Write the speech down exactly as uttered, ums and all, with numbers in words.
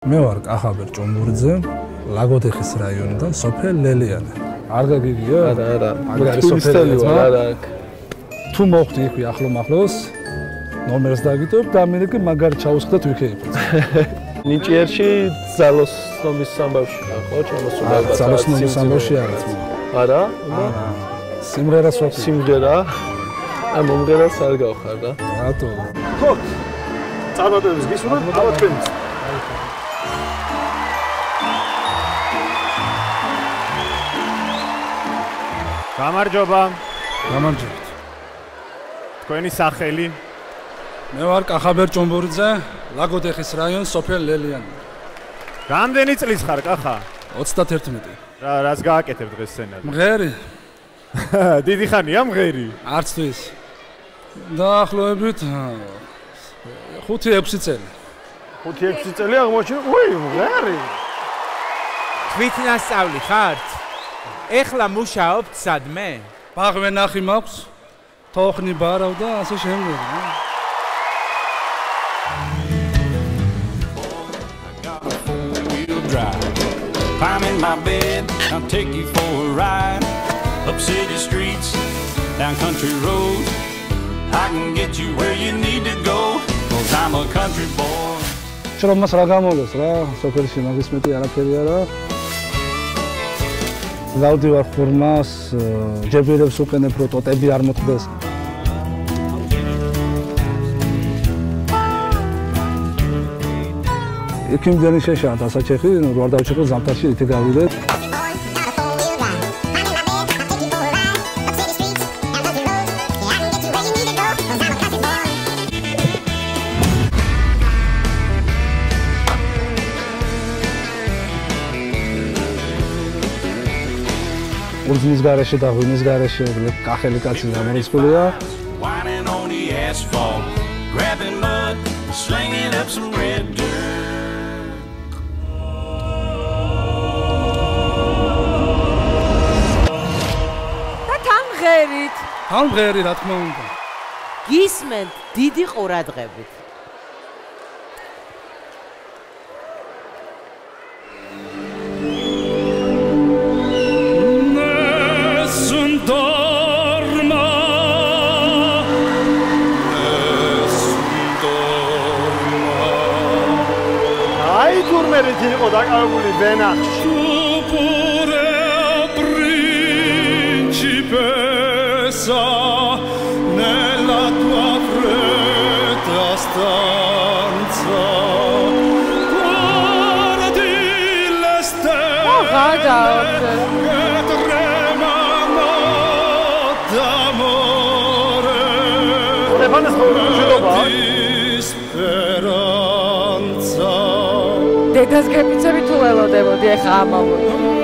მე ვარ კახაბერ ჭუმბურიძე, ლაგოდეხის რაიონიდან, სოფელ ლელიანი. არ გაგიგია? არა, არა. აგ არის სოფელი ვარ, არა. თუ მოხდი იქვე ახლო-მახლოს, ნომერს დაგიტოვებ და მე კი მაგარი ჩაუსხდეთ ვიქეიფოთ. ნიჭიერში ძალოს ნომის სამბავში ხარ, ხო? ჩამოსულება. ძალოს ნომის სამბავში არა. არა? არა. სიმღერას ვაკეთებ. სიმღერა? აი მომღერალს არ გავხარ და. რატო? ხო. წარმატებებს გისურვებ, აბა თქვენც. გამარჯობა. გამარჯობთ. თქვენი სახელი? მე ვარ კახაბერ ჭუმბურიძე, ლაგოდეხის რაიონის სოფელ ლელიანი. რამდენი წლის ხარ, კახა? ოცდაათი. რა, რას გააკეთებ დღეს სცენაზე? მღერი. დიდი ხანია მღერი? არც თვის. დაახლოებით ხუთი ექვსი წელი. ხუთი ექვსი წელი აღმოჩნდა, უი, მღერი. თვით ნასწავლი ხართ? ეხლა მუშაობთ სადმე? ბაღვენახი მაქვს, თოხნი ბარავ და ასე შემდეგ. Climb in my bed, I'll take you for a ride. Up city streets, down country roads. I can get you where you need to go, 'cause I'm a country boy. შრომას რა გამოლოს რა, სოფელში მაგის მეტი არაფერი არა. დავდივარ ხურმას, ჯებირებს უყენებ, რომ ტოტები არ მოხდეს. იქ იმდენი შეშალა დასაჩეხი, რომ არ დავჭიყო ზამთარში ითი გავიდეთ. უძნის გარეშე და ღვინის გარეშე კახელი კაცი გამორიცხულია. Whining on the asphalt, grabbing mud, slinging up some red dirt. და თან მღერით. თან მღერი რა თქმა უნდა. გისმენთ დიდი ყურადღებით. აი თურმერით იყო დაკავებული ვენახში. nella tua fredda stanza guardi le stelle che tremano d'amore Stefanes ხოჭობა speranza დედას გეპიცები თუ ველოდებოდი ახლა ამავე